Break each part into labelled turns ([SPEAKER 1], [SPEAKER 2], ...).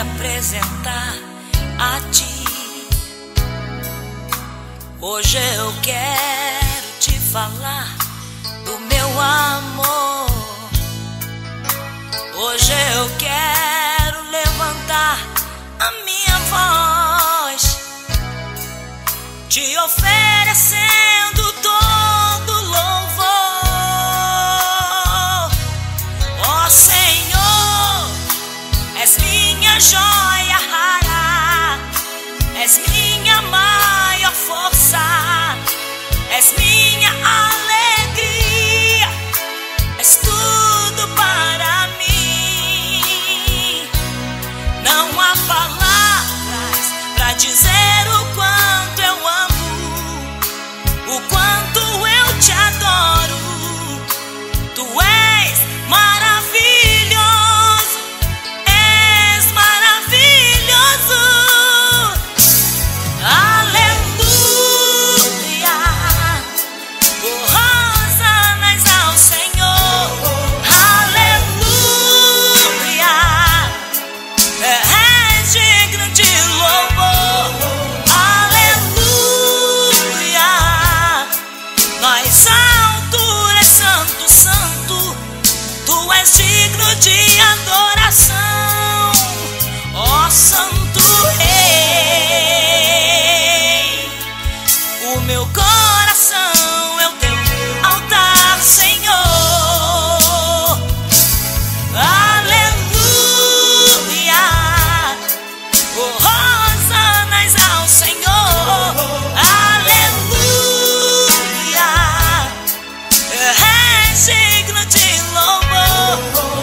[SPEAKER 1] apresentar a ti. Hoje eu quero te falar do meu amor. Hoje eu quero levantar a minha voz, te oferecendo todo louvor. Ó Senhor, és minha joia rara, és minha maior força, és minha alegria, és tudo para mim. Não há palavras pra dizer o quanto eu amo, o quanto eu te adoro. Tu és maravilhoso, és maravilhoso. Aleluia, oh, hosanas ao Senhor. Aleluia, és digno de louvor. Aleluia, nas alturas, santo, santo, tu és digno de adoração, ó Santo Rei. O meu coração é o teu altar, Senhor. Aleluia, oh, hosanas ao Senhor. Aleluia, és digno de louvor.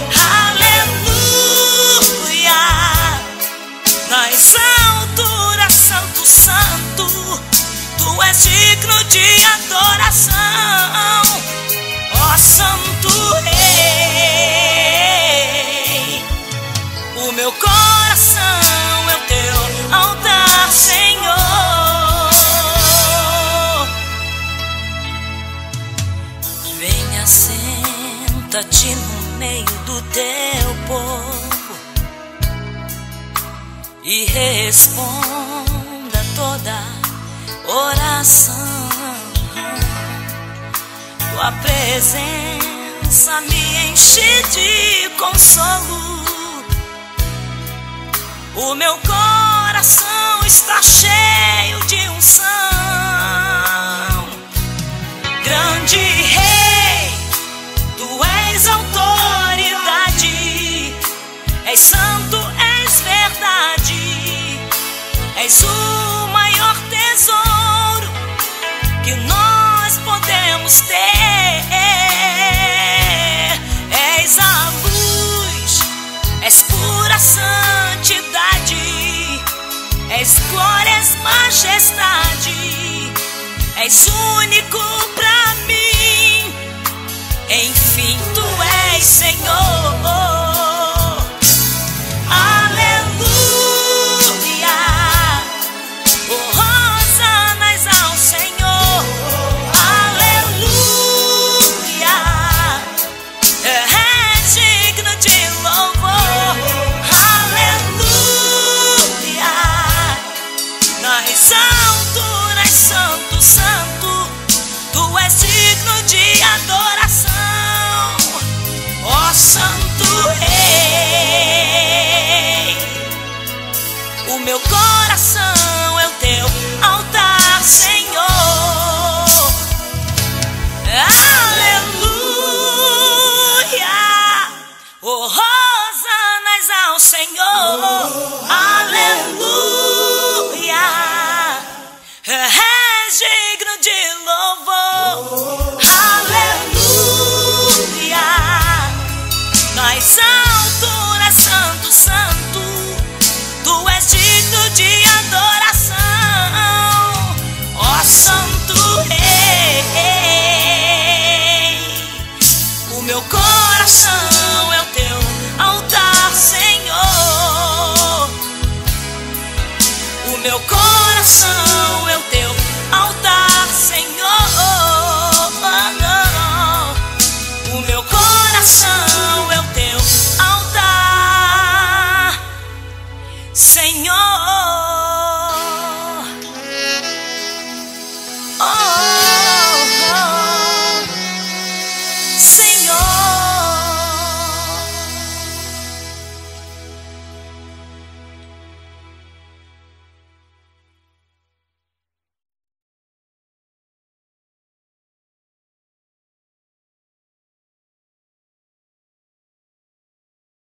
[SPEAKER 1] Aleluia, nas alturas, santo, santo, tu és digno de adoração, ó Santo Rei. O meu coração é o teu altar, Senhor. Venha, senta-te no meio do teu povo e responda toda oração. Tua presença me enche de consolo. O meu coração está cheio de unção. Grande Rei, tu és autoridade, és santo, és verdade, és o maior tesouro que nós podemos ter. És a luz, és pura santidade, és glória, és majestade, és único pra mim. Enfim, tu és Senhor. Aleluia, oh, hosanas ao Senhor. Aleluia, és digno de louvor. Aleluia, nas alturas, santo, santo, tu és digno de adoração, ó Santo Rei. O meu coração é o teu altar, Senhor. Aleluia, oh, hosanas ao Senhor. Aleluia, és digno de louvor. Aleluia, nas alturas, santo, santo, tu és digno de adoração, ó Santo Rei. O meu coração é o teu altar, Senhor. O meu coração